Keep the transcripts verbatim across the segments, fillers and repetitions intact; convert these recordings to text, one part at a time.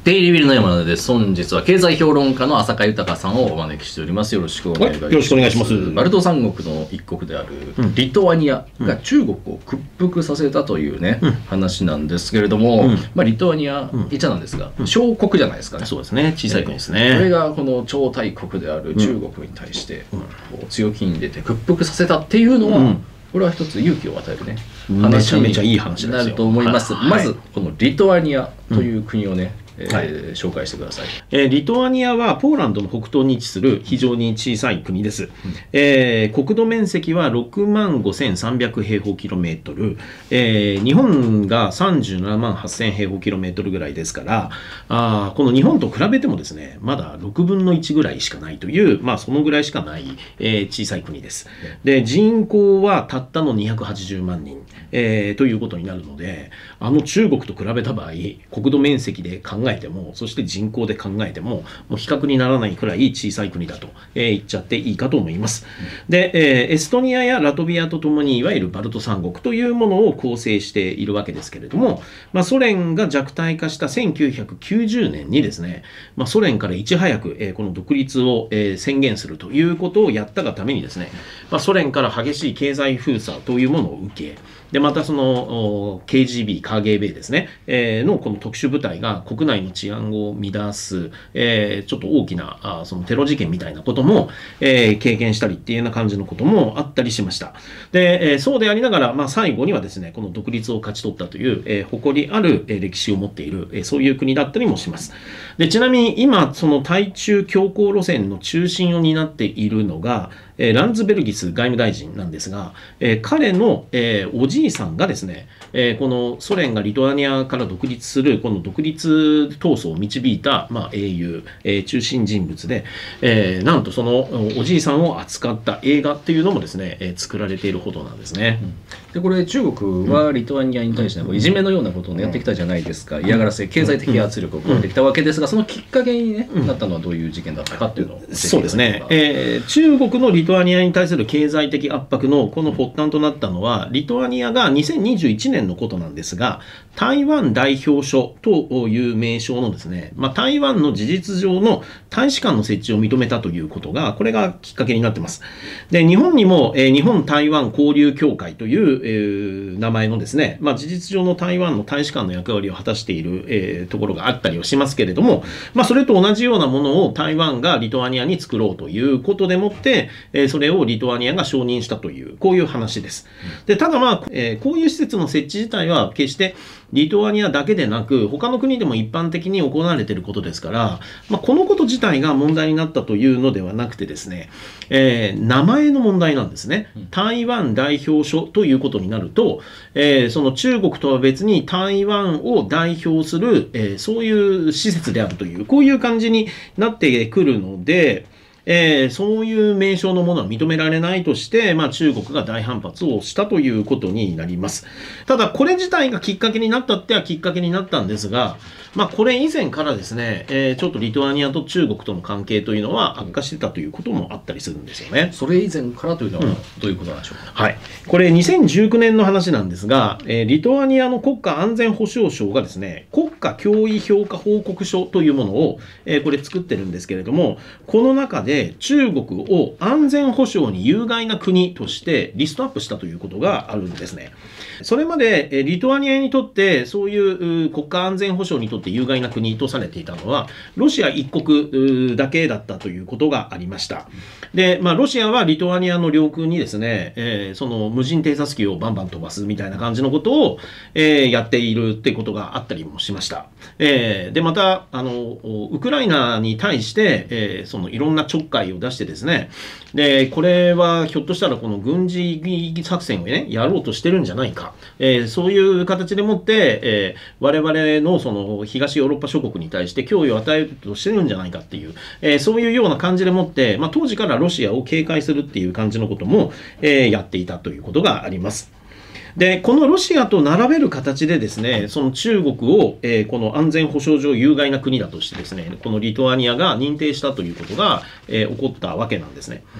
デイリービルの山田です。本日は経済評論家の浅香豊さんをお招きしております。よろしくお願いします。 はい、よろしくお願いします。 バルト三国の一国であるリトアニアが中国を屈服させたというね、うん、話なんですけれども、うん、まあ、リトアニア、うん、言っちゃなんですが、うん、小国じゃないですかね。 そうですね、小さい国ですね。 これがこの超大国である中国に対して、うん、こう強気に出て屈服させたっていうのは、うん、これは一つ勇気を与えるね、 めちゃめちゃいい話になると思います。はい、まずこのリトアニアという国をね、うんえーはい、紹介してください。 えー、リトアニアはポーランドの北東に位置する非常に小さい国です。うん、えー、国土面積はろくまんごせんさんびゃくへいほうキロメートル、えー、日本がさんじゅうななまんはっせんへいほうキロメートルぐらいですから、あこの日本と比べてもですね、まだろくぶんのいちぐらいしかないという、まあ、そのぐらいしかない、えー、小さい国です。で、人口はたったのにひゃくはちじゅうまんにん、えー、ということになるので、あの中国と比べた場合、国土面積で考え考えても、そして人口で考えても、もう比較にならないくらい小さい国だと、えー、言っちゃっていいかと思います。うん、で、えー、エストニアやラトビアとともにいわゆるバルト三国というものを構成しているわけですけれども、まあ、ソ連が弱体化したせんきゅうひゃくきゅうじゅうねんにですね、まあ、ソ連からいち早く、えー、この独立を、えー、宣言するということをやったがためにですね、まあ、ソ連から激しい経済封鎖というものを受け、でまたその ケージービー、カーゲーベイですね、えー、のこの特殊部隊が国内の治安を乱す、えー、ちょっと大きなあそのテロ事件みたいなことも、えー、経験したりっていうような感じのこともあったりしました。で、えー、そうでありながら、まあ、最後にはですね、この独立を勝ち取ったという、えー、誇りある、えー、歴史を持っている、えー、そういう国だったりもします。で、ちなみに今、その対中強硬路線の中心を担っているのが、えー、ランズベルギス外務大臣なんですが、えー、彼の、えー、おじいさんがですね、えー、このソ連がリトアニアから独立するこの独立闘争を導いた、まあ、英雄、えー、中心人物で、えー、なんとそのおじいさんを扱った映画っていうのもですね、えー、作られているほどなんですね。 うん、でこれ中国はリトアニアに対して、ね、いじめのようなことを、ね、やってきたじゃないですか。嫌がらせ、経済的圧力を加えてきたわけですが、そのきっかけに、ね、なったのはどういう事件だったかっていうのを教えていただけますか。 そうですね、えー、中国のリトアニアに対する経済的圧迫のこの発端となったのは、リトアニアがにせんにじゅういちねんのことなんですが、台湾代表処という名称のですね、まあ、台湾の事実上の大使館の設置を認めたということが、これがきっかけになっています。で、日本にも、えー、日本台湾交流協会という、えー、名前のですね、まあ、事実上の台湾の大使館の役割を果たしている、えー、ところがあったりはしますけれども、まあ、それと同じようなものを台湾がリトアニアに作ろうということでもって、えー、それをリトアニアが承認したという、こういう話です。で、ただまあ、えー、こういう施設の設置自体は決してリトアニアだけでなく、他の国でも一般的に行われていることですから、まあ、このこと自体が問題になったというのではなくてですね、えー、名前の問題なんですね。台湾代表処ということになると、えー、その中国とは別に台湾を代表する、えー、そういう施設であるという、こういう感じになってくるので、えー、そういう名称のものは認められないとして、まあ、中国が大反発をしたということになります。ただ、これ自体がきっかけになったってはきっかけになったんですが、まあ、これ以前からですね、えー、ちょっとリトアニアと中国との関係というのは悪化してたということもあったりするんですよね。 それ以前からというのはどういうことなんでしょうか。 うん、はい。これにせんじゅうきゅうねんの話なんですが、えー、リトアニアの国家安全保障省がですね、国家脅威評価報告書というものを、えー、これ作ってるんですけれども、この中で中国を安全保障に有害な国としてリストアップしたということがあるんですね。それまでリトアニアにとってそういう国家安全保障にとって有害な国とされていたのはロシア一国だけだったということがありました。で、まあ、ロシアはリトアニアの領空にですね、えー、その無人偵察機をバンバン飛ばすみたいな感じのことを、えー、やっているってことがあったりもしました。えー、で、また、あの、ウクライナに対して、えー、そのいろんなちょっかいを出してですね、で、これはひょっとしたらこの軍事作戦をね、やろうとしてるんじゃないか。えー、そういう形でもって、えー、我々のその東ヨーロッパ諸国に対して脅威を与えようとしてるんじゃないかっていう、えー、そういうような感じでもって、まあ、当時からロシアを警戒するっていう感じのことも、えー、やっていたということがあります。で、このロシアと並べる形でですね、その中国を、えー、この安全保障上有害な国だとしてですね、このリトアニアが認定したということが、えー、起こったわけなんですね。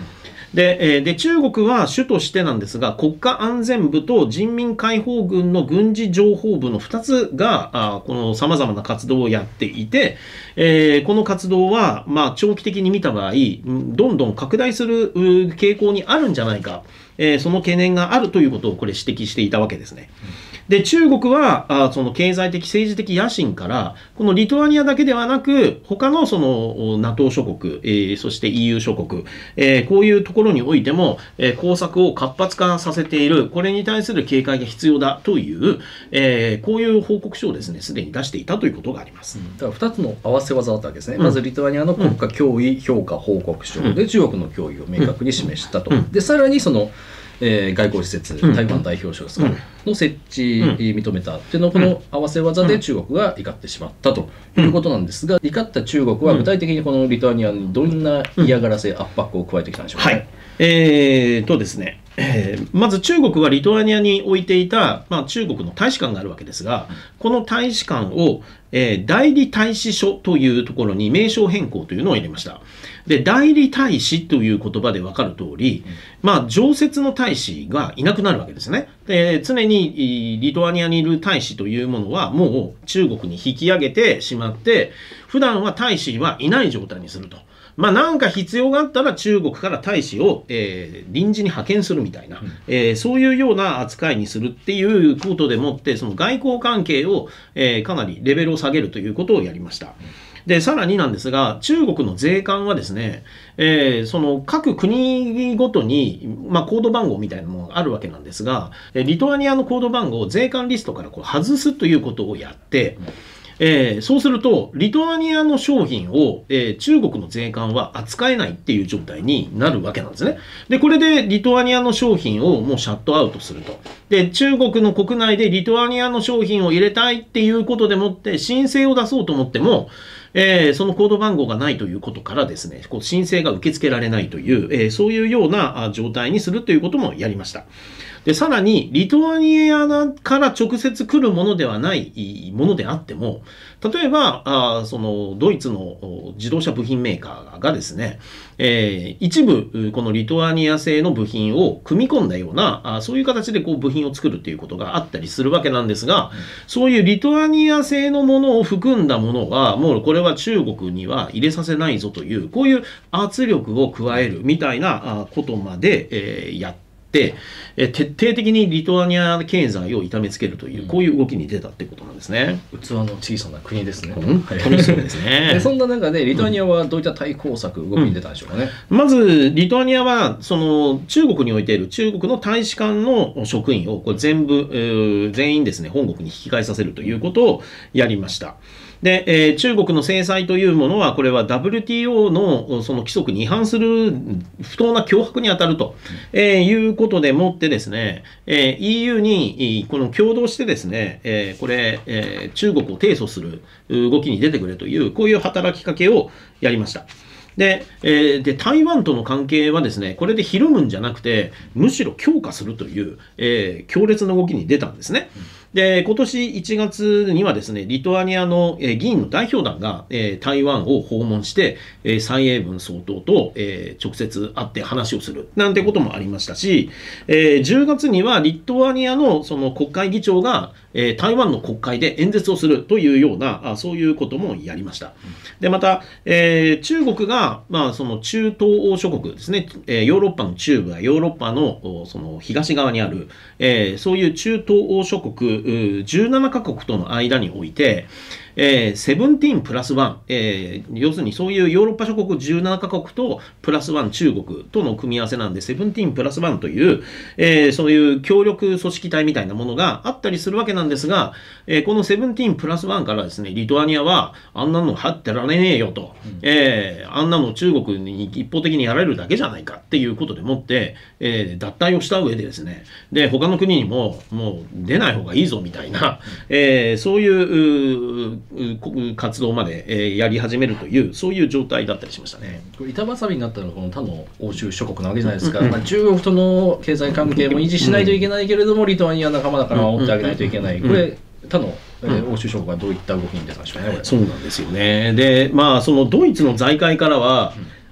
で、えー、で中国は主としてなんですが、国家安全部と人民解放軍の軍事情報部のふたつがあこのさまざまな活動をやっていて、えー、この活動は、まあ、長期的に見た場合どんどん拡大する傾向にあるんじゃないか、えー、その懸念があるということをこれ指摘していたわけですね。で中国はあその経済的政治的野心からこのリトアニアだけではなく他のその ナトー 諸国、えー、そして イーユー 諸国、えー、こういうところにおいても、えー、工作を活発化させている、これに対する警戒が必要だという、えー、こういう報告書をですねすでに出していたということがあります。 うん、だからふたつの合わせ技だったわけですね。うん、まずリトアニアの国家脅威評価報告書で中国の脅威を明確に示したと。うん、でさらにそのえー、外交施設、台湾代表処の設置認めたっていうのをこの合わせ技で中国が怒ってしまったということなんですが、怒った中国は具体的にこのリトアニアにどんな嫌がらせ、圧迫を加えてきたんでしょうかね。はい、 えーとですねえー、まず中国はリトアニアに置いていた、まあ、中国の大使館があるわけですが、この大使館を、えー、代理大使所というところに名称変更というのを入れました。で代理大使という言葉で分かる通り、まあ、常設の大使がいなくなるわけですね。で常にリトアニアにいる大使というものはもう中国に引き上げてしまって、普段は大使はいない状態にすると。まあ、なんか必要があったら中国から大使を、えー、臨時に派遣するみたいな、うんえー、そういうような扱いにするっていうことでもって、その外交関係を、えー、かなりレベルを下げるということをやりました。でさらになんですが、中国の税関はですね、えー、その各国ごとに、まあ、コード番号みたいなものがあるわけなんですが、リトアニアのコード番号を税関リストからこう外すということをやって、えー、そうするとリトアニアの商品を、えー、中国の税関は扱えないっていう状態になるわけなんですね。でこれでリトアニアの商品をもうシャットアウトすると。で中国の国内でリトアニアの商品を入れたいっていうことでもって申請を出そうと思っても、えー、そのコード番号がないということからですね、こう申請が受け付けられないという、えー、そういうような状態にするということもやりました。でさらにリトアニアから直接来るものではないものであっても、例えばあそのドイツの自動車部品メーカーがですね、えー、一部このリトアニア製の部品を組み込んだようなあそういう形でこう部品を作るということがあったりするわけなんですが、うん、そういうリトアニア製のものを含んだものはもうこれは中国には入れさせないぞという、こういう圧力を加えるみたいなことまで、えー、やってで徹底的にリトアニア経済を痛めつけるという、こういう動きに出たってことなんですね。 器の小さな国ですね。 本当にそうですね。 でそんな中でリトアニアはどういった対抗策、動きに出たんでしょうかね。 うん、まずリトアニアはその中国においている中国の大使館の職員をこれ全部、えー、全員ですね本国に引き返させるということをやりました。で、えー、中国の制裁というものはこれは ダブリューティーオー のその規則に違反する不当な脅迫に当たると、えー、いうことでもってですね、えー、イーユー にこの共同してですね、えー、これ、えー、中国を提訴する動きに出てくれというこういう働きかけをやりました。で、えー、で台湾との関係はですねこれでひるむんじゃなくてむしろ強化するという、えー、強烈な動きに出たんですね。で今年いちがつにはですねリトアニアの、えー、議員の代表団が、えー、台湾を訪問して、えー、蔡英文総統と、えー、直接会って話をするなんてこともありましたし、えー、じゅうがつにはリトアニアのその国会議長が、えー、台湾の国会で演説をするというようなあそういうこともやりました。でまた、えー、中国が、まあ、その中東欧諸国ですね、えー、ヨーロッパの中部やヨーロッパの、その東側にある、えー、そういう中東欧諸国じゅうななカ国との間において、えー、セブンティーンプラスワン、えー、要するにそういうヨーロッパ諸国じゅうななカ国とプラスワン中国との組み合わせなんで、セブンティーンプラスワンという、えー、そういう協力組織体みたいなものがあったりするわけなんですが、えー、このセブンティーンプラスワンからですね、リトアニアはあんなの入ってられねえよと、うんえー、あんなの中国に一方的にやられるだけじゃないかっていうことでもって、えー、脱退をした上でですね、で他の国にももう出ない方がいいぞみたいな、えー、そういう活動まで、えー、やり始めるというそういう状態だったりしましたね。 これ板挟みになったのはこの他の欧州諸国なわけじゃないですか、うんうんまあ、中国との経済関係も維持しないといけないけれども、うん、リトアニア仲間だから守ってあげないといけない、これ他の、えー、欧州諸国はどういった動きに出たんでしょうね。これそうなんですよね。でまあそのドイツの財界からは、うん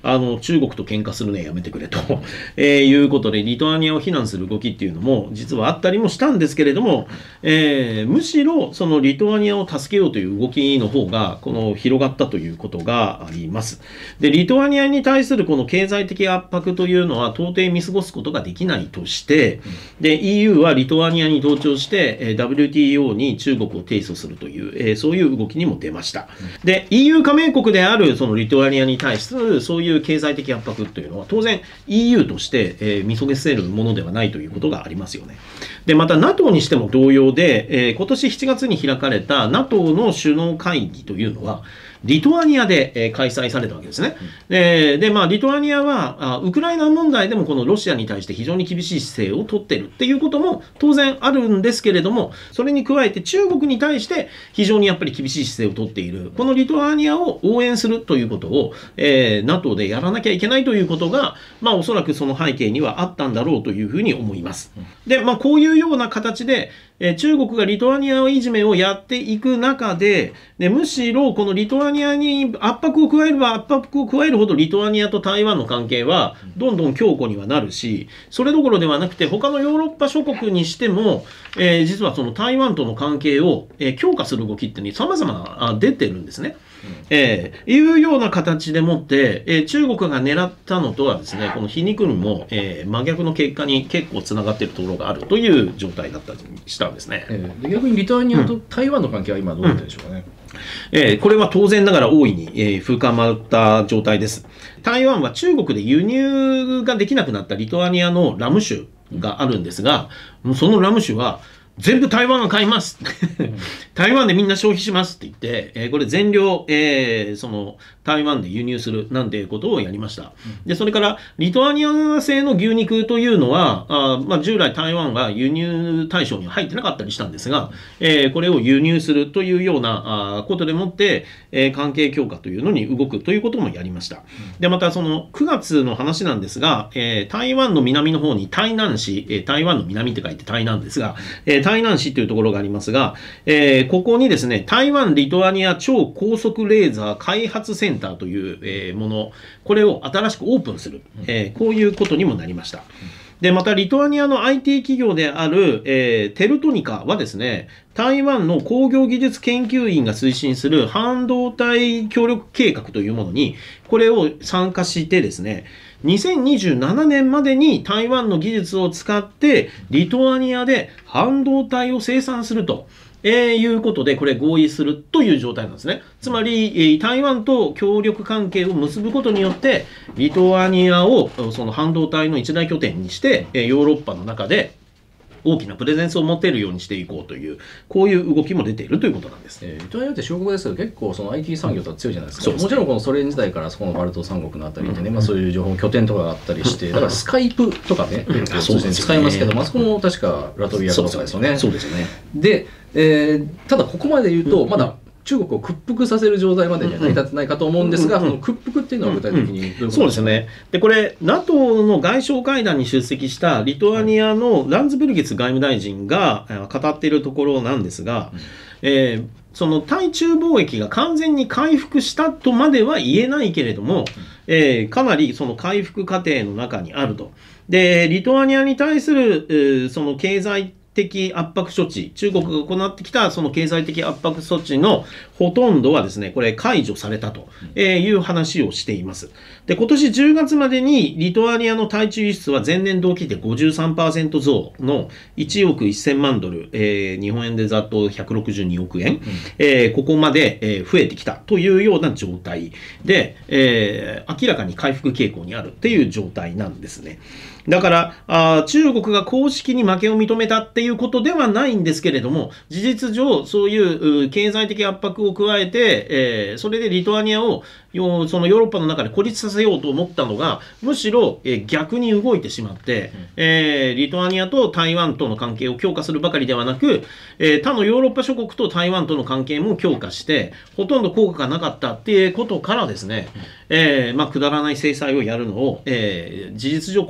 あの中国と喧嘩するのやめてくれと、えー、いうことでリトアニアを非難する動きっていうのも実はあったりもしたんですけれども、えー、むしろそのリトアニアを助けようという動きの方がこの広がったということがあります。でリトアニアに対するこの経済的圧迫というのは到底見過ごすことができないとして、で イーユー はリトアニアに同調して ダブリューティーオー に中国を提訴するという、えー、そういう動きにも出ました。で イーユー 加盟国であるそのリトアニアに対するそういう経済的圧迫というのは当然 イーユー として、えー、見過ごせるものではないということがありますよね。でまた ナトー にしても同様で、えー、今年しちがつに開かれた ナトー の首脳会議というのはリトアニアで、えー、開催されたわけですね。うん、えー、で、まあ、リトアニアはあ、ウクライナ問題でもこのロシアに対して非常に厳しい姿勢を取っているっていうことも当然あるんですけれども、それに加えて中国に対して非常にやっぱり厳しい姿勢を取っている、このリトアニアを応援するということを、えー、ナトー でやらなきゃいけないということが、まあ、おそらくその背景にはあったんだろうというふうに思います。で、まあ、こういうような形で、え中国がリトアニアいじめをやっていく中で、でむしろこのリトアニアに圧迫を加えれば圧迫を加えるほどリトアニアと台湾の関係はどんどん強固にはなるし、それどころではなくて他のヨーロッパ諸国にしても、えー、実はその台湾との関係を、えー、強化する動きってさまざま出てるんですね。えー、いうような形でもって、えー、中国が狙ったのとはですね、この皮肉にも、えー、真逆の結果に結構つながっているところがあるという状態だったりしたんですね。 えー、で逆にリトアニアと台湾の関係は今どうなってるんでしょうかね。 うんうん、えー、これは当然ながら大いに、えー、深まった状態です。台湾は中国で輸入ができなくなったリトアニアのラム酒があるんですが、そのラム酒は全部台湾が買います台湾でみんな消費しますって言って、えー、これ全量、えー、その台湾で輸入するなんていうことをやりました。でそれからリトアニア製の牛肉というのはあ、まあ、従来台湾が輸入対象に入ってなかったりしたんですが、えー、これを輸入するというようなあことでもって、えー、関係強化というのに動くということもやりました。でまたそのくがつの話なんですが、えー、台湾の南の方に台南市、えー、台湾の南って書いて台南ですが、えー台南市というところがありますが、えー、ここにですね、台湾リトアニア超高速レーザー開発センターという、えー、もの、これを新しくオープンする、えー、こういうことにもなりました。で、またリトアニアの アイティー 企業である、えー、テルトニカはですね、台湾の工業技術研究院が推進する半導体協力計画というものに、これを参加してですね、にせんにじゅうななねんまでに台湾の技術を使ってリトアニアで半導体を生産すると、えー、いうことでこれ合意するという状態なんですね。つまり台湾と協力関係を結ぶことによってリトアニアをその半導体の一大拠点にしてヨーロッパの中で大きなプレゼンスを持てるようにしていこうという、こういう動きも出ているということなんです。 えー、リトアニアって小国ですけど、結構その アイティー 産業とは強いじゃないですか。 そうですね、 もちろんこのソ連時代からそこのバルト三国のあたりでね、うん、まあ、そういう情報拠点とかがあったりして、だからスカイプとかね、うん、通信使いますけど、あそこも確かラトビアとかですよね。 そうですよね。 で、えー、ただここまで言うと、まだ中国を屈服させる状態までには成り立ってないかと思うんですが、その屈服っていうのは具体的にどういうことですか？ そうですよね。で、これ、ナトー の外相会談に出席したリトアニアのランズベルゲツ外務大臣が語っているところなんですが、うん、えー、その対中貿易が完全に回復したとまでは言えないけれども、うん、えー、かなりその回復過程の中にあると。で、リトアニアに対する、えー、その経済的圧迫処置、中国が行ってきたその経済的圧迫措置のほとんどはですね、これ解除されたという話をしています。で、今年じゅうがつまでにリトアニアの対中輸出は前年同期で ごじゅうさんパーセント 増のいちおくせんまんドル、えー、日本円でざっとひゃくろくじゅうにおくえん、うん、えー、ここまで、えー、増えてきたというような状態で、えー、明らかに回復傾向にあるっていう状態なんですね。だからあ中国が公式に負けを認めたっていうことではないんですけれども、事実上そういう経済的圧迫を加えて、えー、それでリトアニアをそのヨーロッパの中で孤立させようと思ったのが、むしろ、えー、逆に動いてしまって、うん、えー、リトアニアと台湾との関係を強化するばかりではなく、えー、他のヨーロッパ諸国と台湾との関係も強化して、ほとんど効果がなかったっていうことからですね、うん、えーまあ、くだらない制裁をやるのを、えー、事実上こうどんどん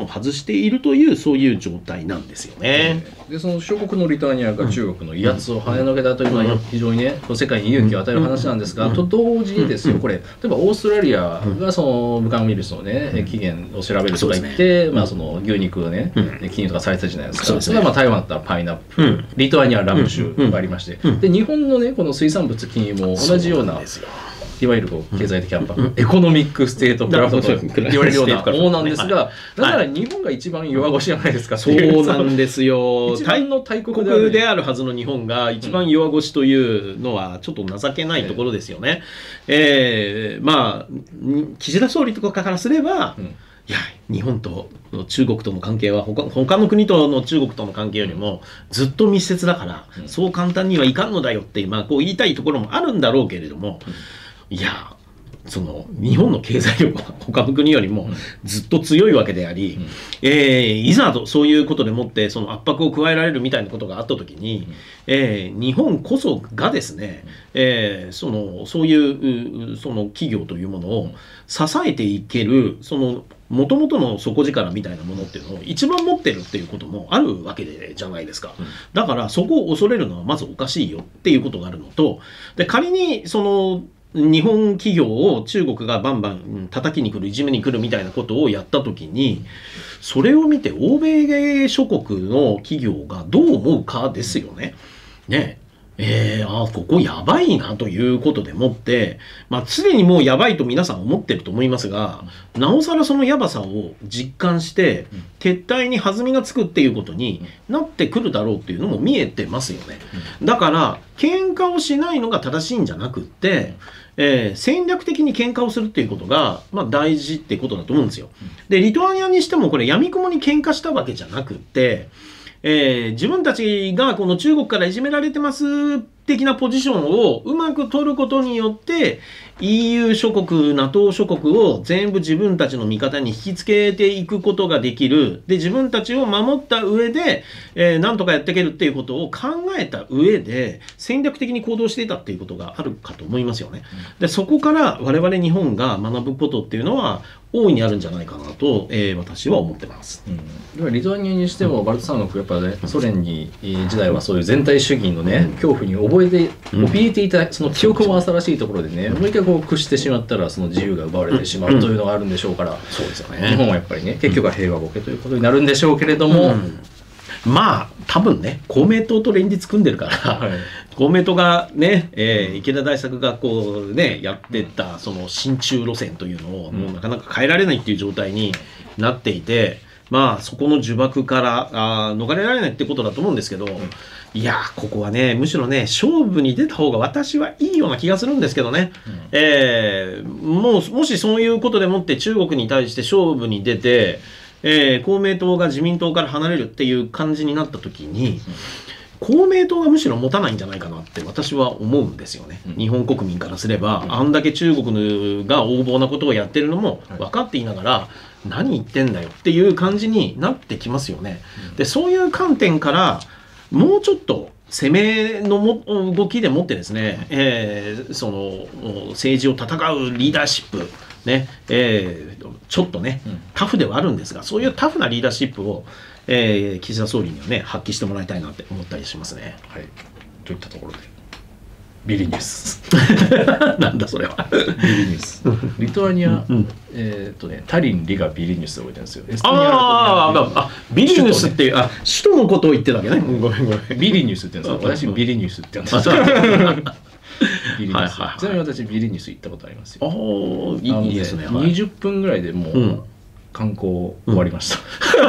を外しているというそういう状態なんですよね。 でその小国のリトアニアが中国の威圧を跳ねのけたというのは非常にね世界に勇気を与える話なんですが、と同時にですよ、これ例えばオーストラリアがその武漢ウイルスのね起源を調べるとか言って、まあその牛肉をね禁輸とかされてたじゃないですか。それはまあ台湾だったらパイナップル、リトアニアはラム酒がありまして、で日本のねこの水産物禁輸も同じようないわゆるこう経済的圧迫、エコノミックステートクラフトと言われるようなものなんですが、だから日本が一番弱腰じゃないですか。 そうなんですよ。 一番の大国であるはずの日本が一番弱腰というのはちょっと情けないところですよね。えー、まあ岸田総理とかからすれば、うんいや日本と中国との関係は 他, 他の国との中国との関係よりもずっと密接だから、うん、そう簡単にはいかんのだよって、まあ、こう言いたいところもあるんだろうけれども、うん、いやその日本の経済力は他の国よりもずっと強いわけであり、うんえー、いざとそういうことでもってその圧迫を加えられるみたいなことがあったときに、うんえー、日本こそがですね、えー、そのそういうその企業というものを支えていけるそのもともとの底力みたいなものっていうのを一番持ってるっていうこともあるわけでじゃないですか、うん、だからそこを恐れるのはまずおかしいよっていうことがあるのとで仮にその日本企業を中国がバンバン叩きに来るいじめに来るみたいなことをやったときにそれを見て欧米諸国の企業がどう思うかですよね。ねえー、あここやばいなということでもって、まあ、常にもうやばいと皆さん思ってると思いますが、なおさらそのやばさを実感して撤退に弾みがつくっていうことになってくるだろうっていうのも見えてますよね。だから喧嘩をしないのが正しいんじゃなくって、えー、戦略的に喧嘩をするっていうことが、まあ、大事ってことだと思うんですよ。でリトアニアにしてもこれ闇雲に喧嘩したわけじゃなくってえー、自分たちがこの中国からいじめられてます的なポジションをうまく取ることによって イーユー 諸国、NATO 諸国を全部自分たちの味方に引きつけていくことができる。で、自分たちを守った上で、えー、なんとかやっていけるっていうことを考えた上で戦略的に行動していたっていうことがあるかと思いますよね。で、そこから我々日本が学ぶことっていうのは大いにあるんじゃないかなと、えー、私は思ってます。 うん、リトアニアにしてもバルト三国やっぱねソ連に時代はそういう全体主義のね、うん、恐怖に覚えて怯えていたその記憶も新しいところでね、もう一回こう屈してしまったらその自由が奪われてしまうというのがあるんでしょうから、 そうですよね。 日本はやっぱりね結局は平和ボケということになるんでしょうけれども、うん、 まあ多分ね公明党と連立組んでるから、はい、公明党がね、えー、池田大作がこうねやってたその親中路線というのをもうなかなか変えられないっていう状態になっていて、まあそこの呪縛からあ逃れられないってことだと思うんですけど、うん、いやここはねむしろね勝負に出た方が私はいいような気がするんですけどね、うん、えー、もうもしそういうことでもって中国に対して勝負に出て、えー、公明党が自民党から離れるっていう感じになった時に、うん、公明党がむしろ持たないんじゃないかなって私は思うんですよね、うん、日本国民からすれば、うん、あんだけ中国が横暴なことをやってるのも分かっていながら、はい、何言ってんだよっていう感じになってきますよね、うん、でそういう観点からもうちょっと攻めのも動きでもってですね、えー、その政治を戦うリーダーシップね、えー、ちょっとね、うん、タフではあるんですが、そういうタフなリーダーシップを、えー、岸田総理にはね発揮してもらいたいなって思ったりしますね。 はい、といったところでビリニュースなんだそれはビリニュースリトアニア、うん、えっとねタリンリがビリニュースで覚えてるんですよ。エストニアあああビリニュースっていう、あ首都のことを言ってたわけね、うん、ごめんごめんビリニュースって言うんですよ。私ビリニュースって言うんですよビリニュース、はいはいはい、ちなみに私ビリニュース行ったことありますよ。 ああいいですね、 はい、にじゅっぷんぐらいでもう、うん、観光終わりました、 うん、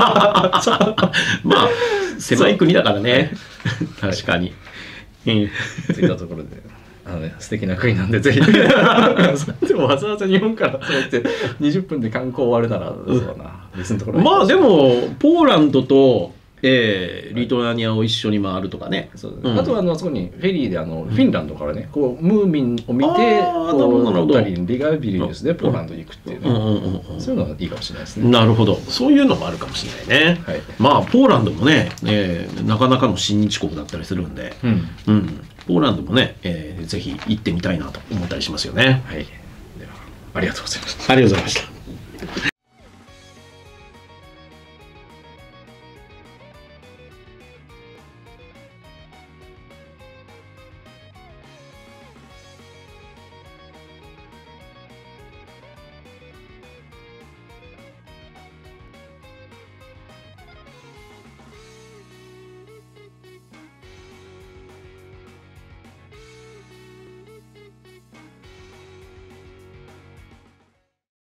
まあ狭い国だからね確かに、 といったところであの、ね、素敵な国なんでぜひでもわざわざ日本からそうやってにじゅっぷんで観光終わるならそうだな、別のところまあでもポーランドとえー、リトアニアを一緒に回るとかね。 そう、うん、あとはあのそこにフェリーであのフィンランドからね、こうムーミンを見てこうタリンリがビリニュースでポーランドに行くっていうね、そういうのがいいかもしれないですね。 なるほど、そういうのもあるかもしれないね、はい、まあポーランドもね、えー、なかなかの親日国だったりするんで、うんうん、ポーランドもね、えー、ぜひ行ってみたいなと思ったりしますよね。 はい、ではありがとうございました。 ありがとうございました。